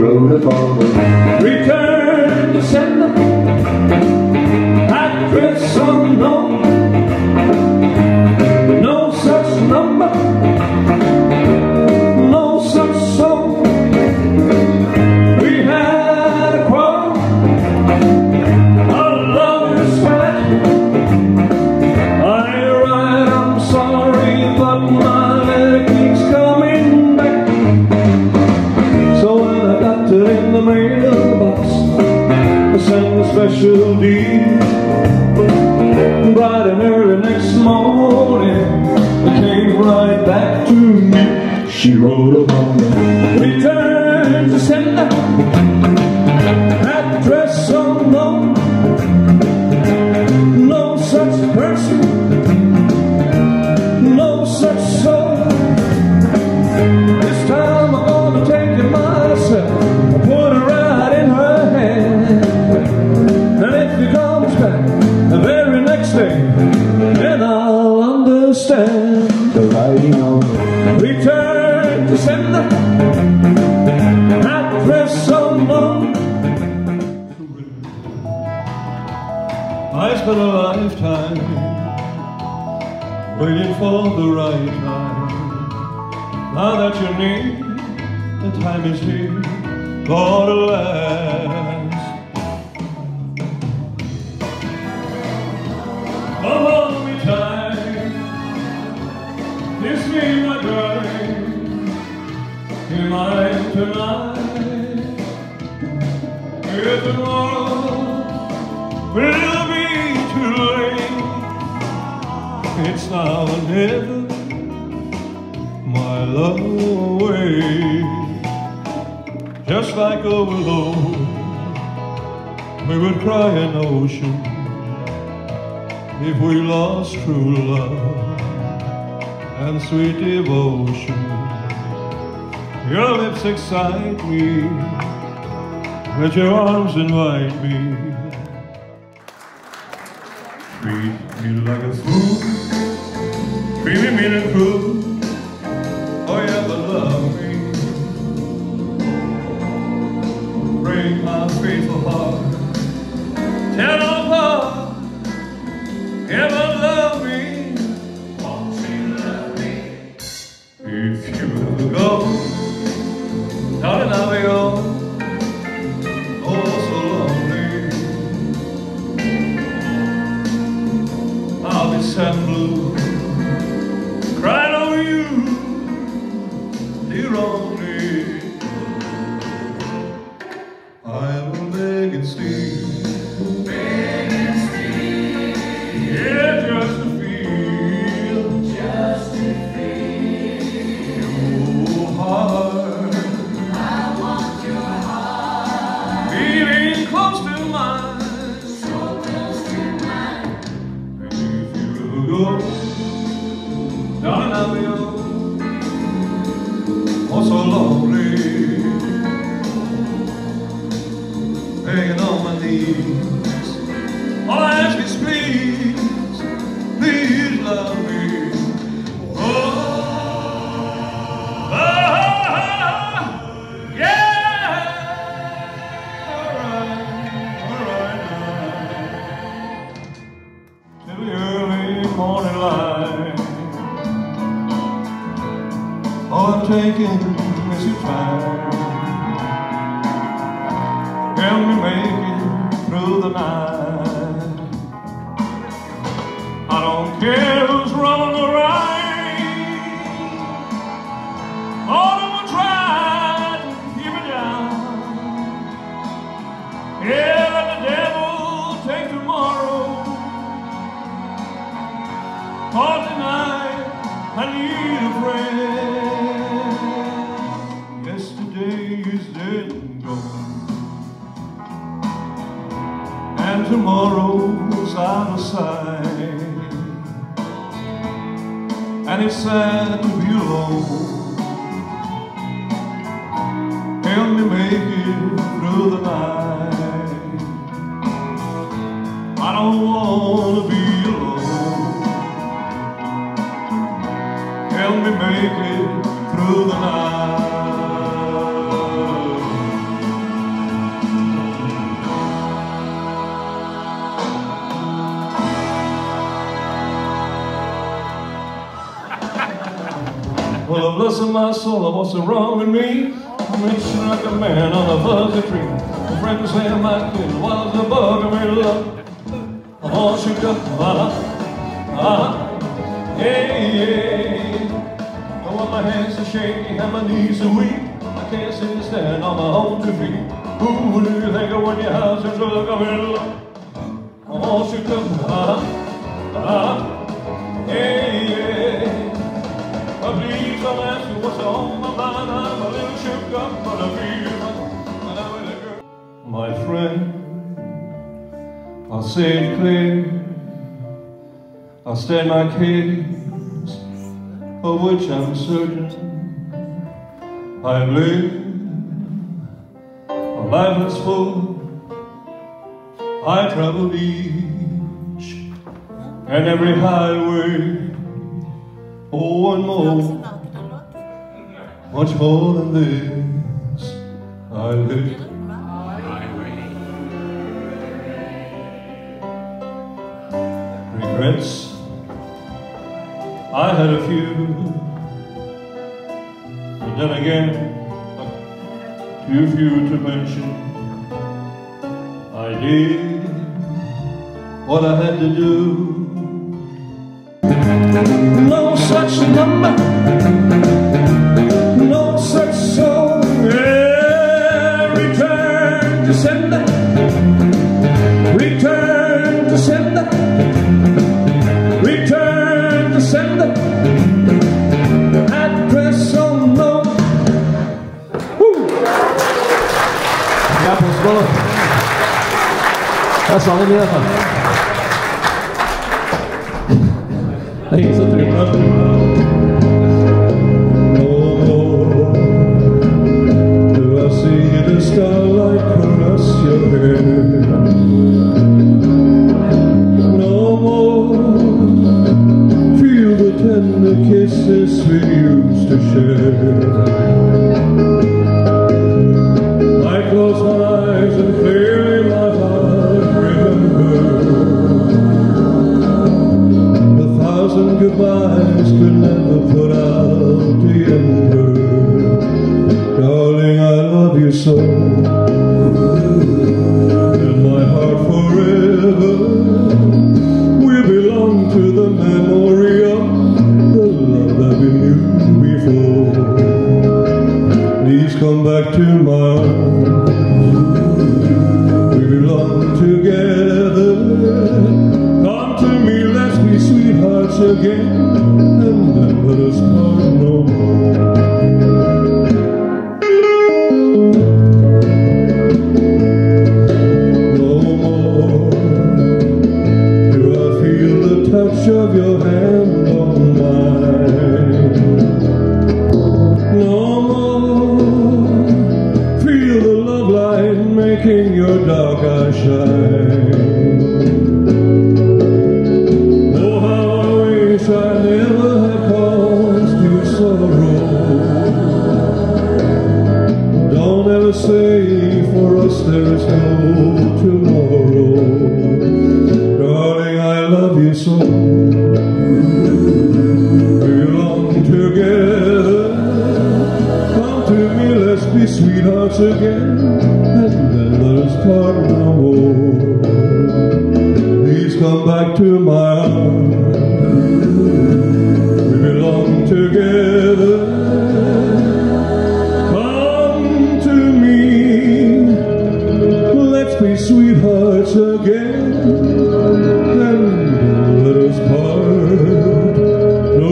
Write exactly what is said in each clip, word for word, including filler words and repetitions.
wrote upon the return to sender, address unknown, no such number, no such soul. We had a quarrel, our love is flat. I write, I'm sorry, but my letter keeps coming back. So when I got it in the mailbox, I sent a special deed. Bright and early next morning, it came right back to me. She wrote upon the return to sender, address unknown, no such person, no such soul. This time I'm gonna take it myself, I'll put it right in her hand. And if he comes back the very next day, then I'll understand. The writing on the return to sender, address unknown. I spent a lifetime waiting for the right time. Now that you're near, the time is here for the last. Come hold me tight, kiss me, my darling, you're mine tonight. If tomorrow will be too late, it's now or never, my love away. Just like a willow, we would cry an ocean if we lost true love and sweet devotion. Your lips excite me, let your arms invite me. Treat me like a fool, treat me mean and cruel, oh you ever love me. Break my faithful heart, tear apart, ever love me. Won't you love me? If you go, darling, I'll be gone. Oh, so lonely. I'll be sad and blue, crying over you, dear only. I am begging Steve, begging Steve, yeah, just to feel, just to feel your heart. I want your heart beating close to mine, so close to mine. If you go, darling, I'll be yours. Oh, so lonely, begging on my knees. All I ask is please, please love me. Oh, ah, yeah. All right, all right, now. Till the early morning light. All I'm taking is your time. Help me make it through the night. I don't care who's wrong or right. All of them try to keep me down. Yeah, let the devil take tomorrow. For tonight I need a friend. Yesterday is dead and gone, and tomorrow's out of sight. And it's sad to be alone. Help me make it through the night. I don't want to be alone. Help me make it through the night. Well, bless my soul, what's wrong with me? I'm itching like a man on a fuzzy tree. My friends say my kid was a bug me love. I'm all shook up, uh-huh, uh-huh, yeah, yeah. I want my hands to shake and my knees to weak. I can't sit and stand on my own two feet. Who do you think of when your house is look up in love? I'm all shook up, uh-huh, uh-huh, yeah, yeah. But please don't ask me what's on my mind. I'm a little shook up, but I feel that I'm with a girl. My friend, I'll say it clear, I'll state my case, of which I'm certain. I've lived a life that's full. I traveled each and every highway. Oh, and more, much more than this, I live. Regrets, I had a few, but then again, too few to mention. I did what I had to do. No such number, no such song. Yeah, return to sender, return to sender, return to sender. Address unknown. Woo! Ja, på skål. Jag sa det i alla fall. Det är ingen som trycker. Do I see the starlight caress your hair? No more feel the tender kisses we used to share. I close my eyes and clearly my heart remembers. A thousand goodbyes could never put out the ember. Darling, I love you so, in my heart forever. We belong to the memory of the love that we knew before. Please come back to my arms. We belong together. Come to me, let's be sweethearts again, and then let us part no more. No more do I feel the touch of your hand on mine. No more feel the love light making your dark eyes shine. I never had caused you sorrow. Don't ever say for us there is no tomorrow. Darling, I love you so. We belong together. Come to me, let's be sweethearts again, and then let us part no more. Please come back to my arms. Together, come to me, let's be sweethearts again, and let us part no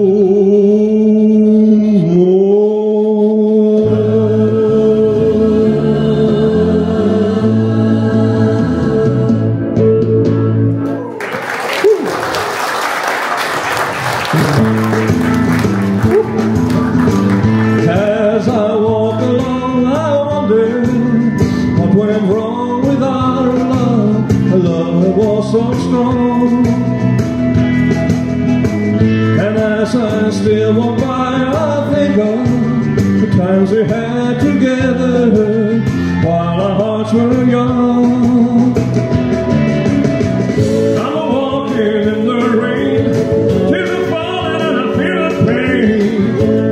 As I walk along, I wonder what went wrong with our love. Our love that was so strong. And as I still walk by, I think of the times we had together while our hearts were young. I'm walking in the rain, tears are falling and I feel the pain.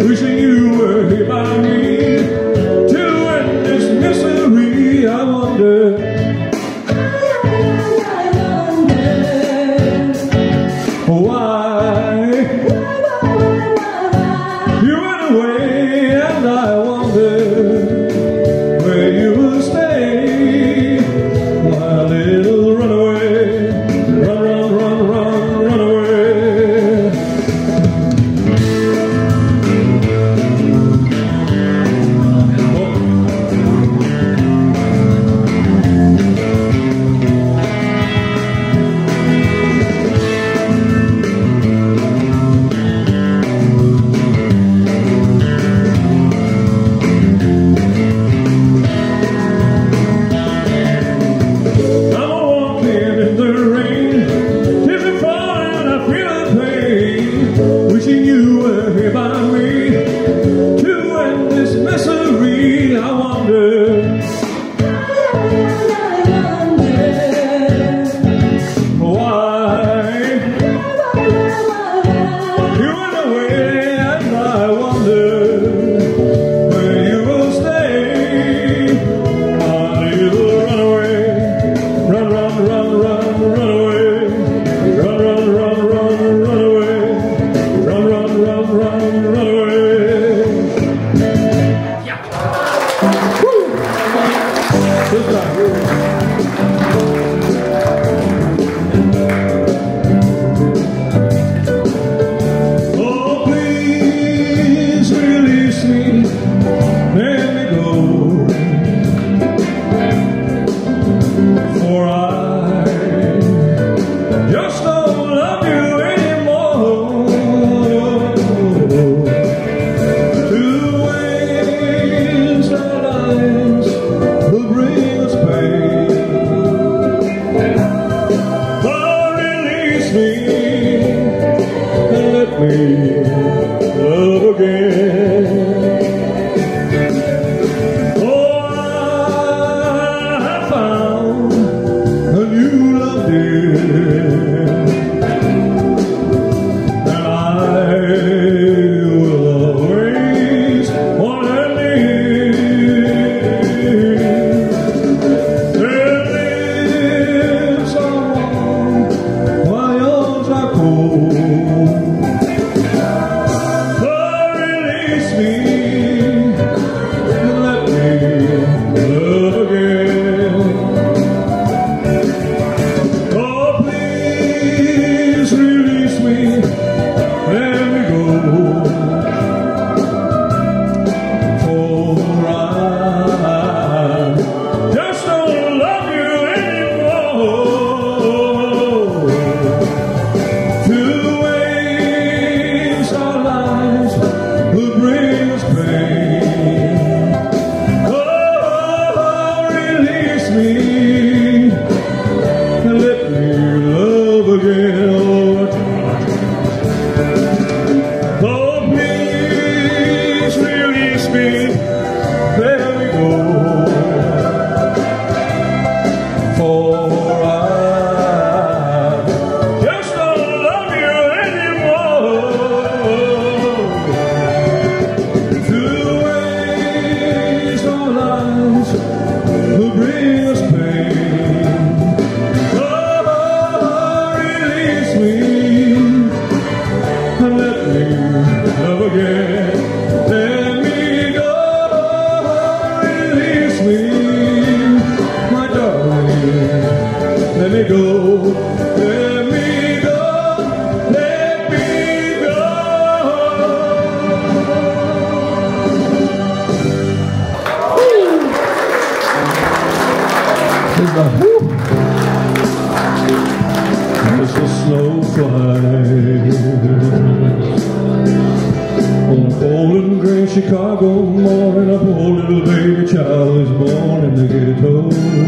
Chicago morning, a poor little baby child is born in the ghetto.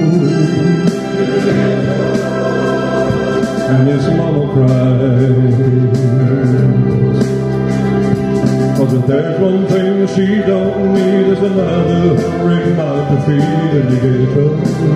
And his mama cries, 'cause if there's one thing she don't need, is another hungry mouth to feed in the ghetto.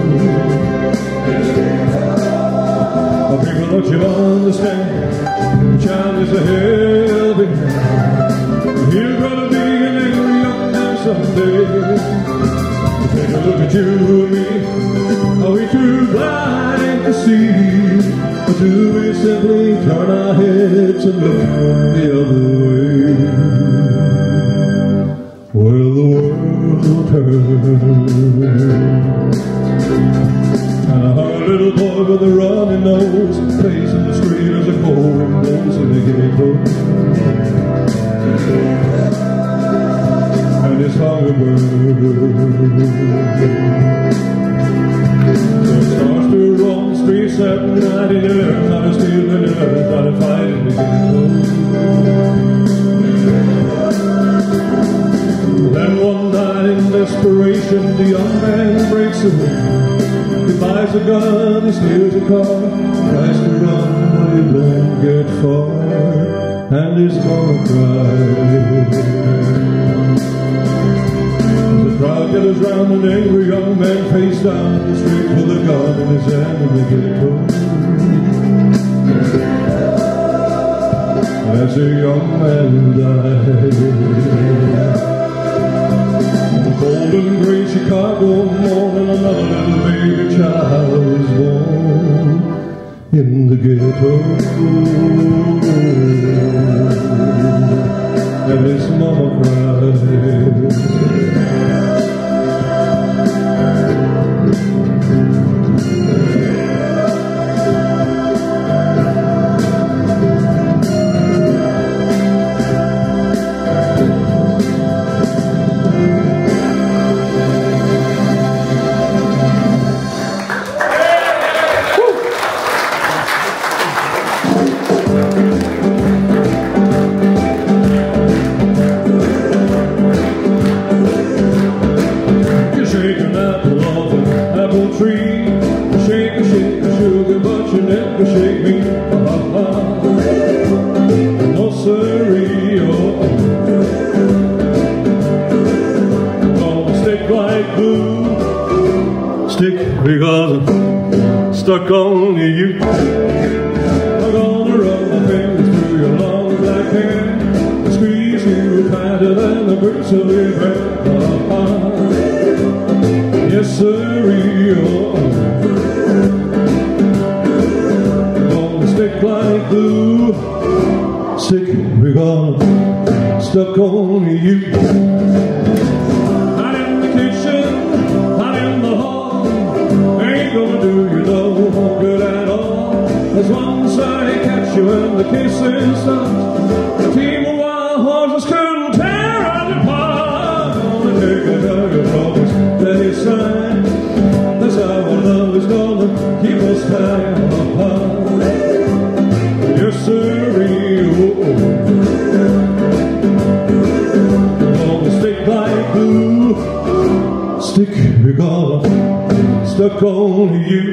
But people, don't you understand, the child is a heavy man. He's gonna be an angry young man someday. Take a look at you and me. Are we too blind to see? Or do we simply turn our heads and look the other way? Well, the world will turn, and a little boy with a runny nose plays in the street as a cold blows in the ghetto. and his hunger burns. So it starts to roam the streets at night. He learns how to steal and learns how to fight in the ghetto. Then one night in desperation, the young man breaks away. He buys a gun, he steals a car, tries to run, but he don't get far, and he's gonna cry. As the crowd gathers round, an angry young man face down the street with a gun in his hand in the ghetto. As a young man dies, cold and gray Chicago morning, another little baby child was born in the ghetto, and his mama cried. Shake me, ah, ah. No siree, oh. Gonna stick like glue, stick because I'm stuck on you. I'm gonna run my fingers through your long black hair, squeeze you tighter than the bristly hair, ah, ah. Yes siree, oh. Stick like glue, stick because I'm stuck on you. Not in the kitchen, not in the hall, ain't gonna do you no good at all. As once I catch you and the kissing stops, a team of wild horses couldn't tear us apart. Gonna take a hug of promise that is signed. That's how our love is gonna keep us tied. Yes, sirree, oh, oh. Gonna stick like glue, stick because I'm stuck on you.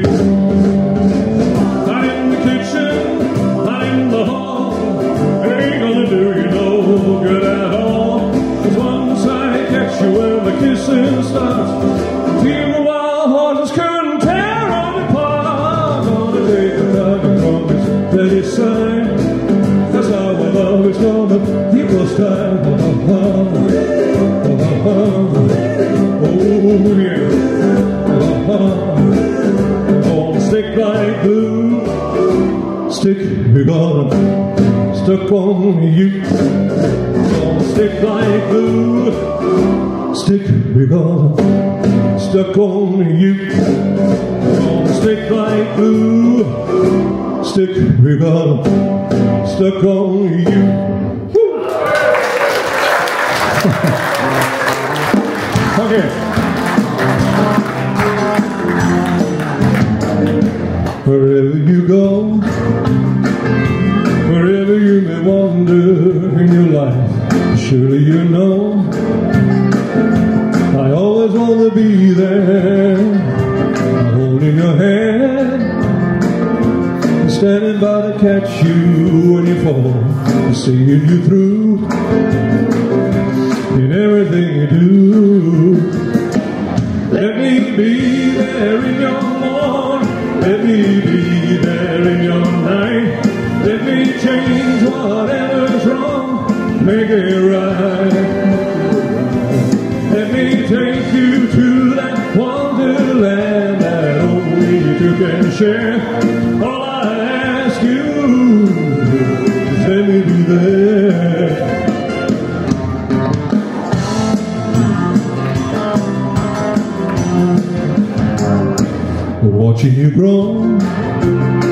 Not in the kitchen, not in the hall, ain't gonna do you no good at all. 'Cause once I catch you when the kissing stops, a team of wild horses couldn't tear us apart. Gonna take a tug and promise that it's signed. That's how our love is gonna keep us tied. Oh, oh, oh, oh yeah. Oh, oh. Gonna stick like glue, stick because I'm stuck on you. Gonna stick like glue, stick because I'm stuck on you. Gonna stick like glue, stick because I'm stuck on you. Okay. Wherever you go, wherever you may wander in your life, surely you know I always want to be there, holding your hand, standing by to catch you when you fall, seeing you through in everything you do. Let me be there in your morning, let me be there in your night. Let me change whatever's wrong, make it right. Let me take you to that wonderland that only you can share. All I ask you is let me be there. Watching you grow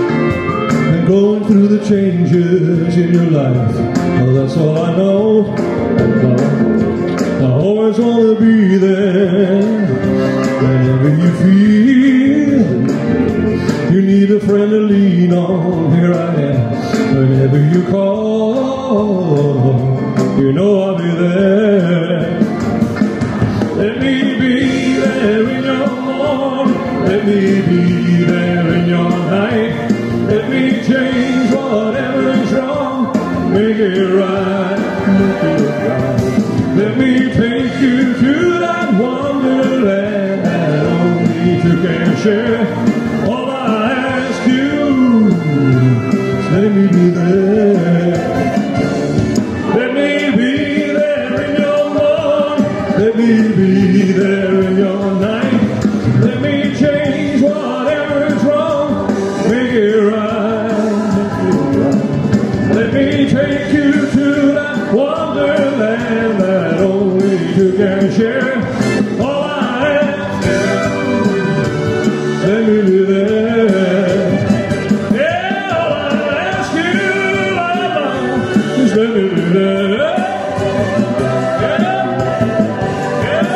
and going through the changes in your life, oh, that's all I know. I always want to be there whenever you feel you need a friend to lean on. Here I am whenever you call. You know I'll be there. Let me be there in your morning. Let me be there in your night. Let me change whatever is wrong. Make it right. Make it right. Let me take you to that wonderland that only two can share. All I ask you is let me be there. Let me be there in your morning. Let me be there in your night. Let me change whatever is wrong. Make it right. Make it right. Let me take you to that wonderland that only you can share. All I ask you, let me be there. Yeah, all I ask you, just let me be there. Yeah, yeah.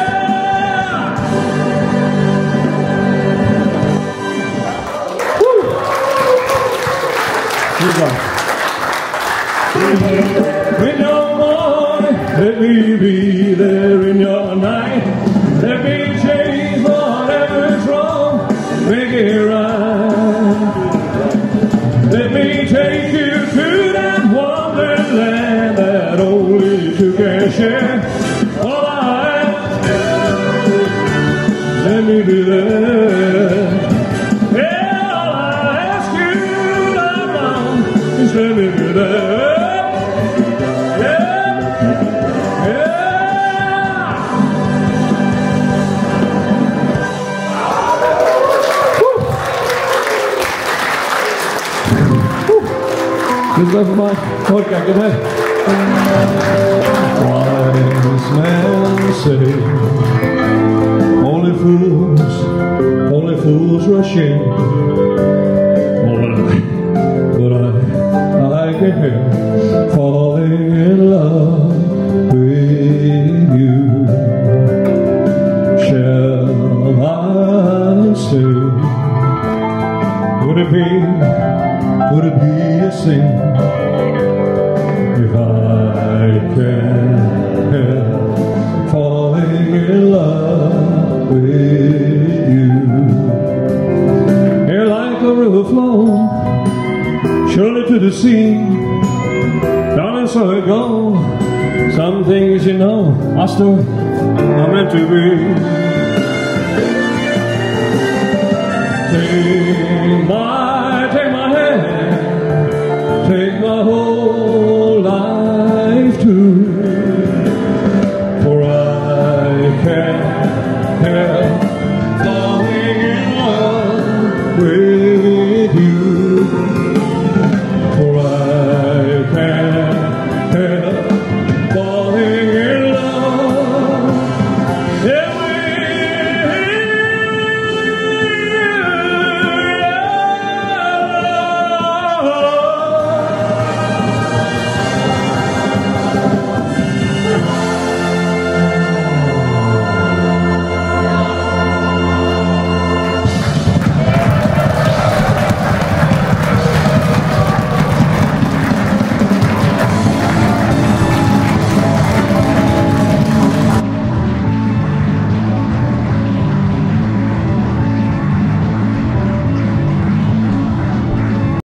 Woo. Here we go. In your morning, let me be there in your night. Let me change whatever is wrong. Make it right. Let me take you to that wonderland that only two can share. All I ask, let me be there. Yeah, all I ask you, Lord, is let me be there. This is my orka, good night. Wise men say only fools, only fools rush in. But I, but I, I can't help falling in love with you. Shall I stay? Would it be, would it be a sin if I can't help falling in love with you? You're like a river flowing surely to the sea. Darling, so it goes. Some things you know are still are meant to be. Take my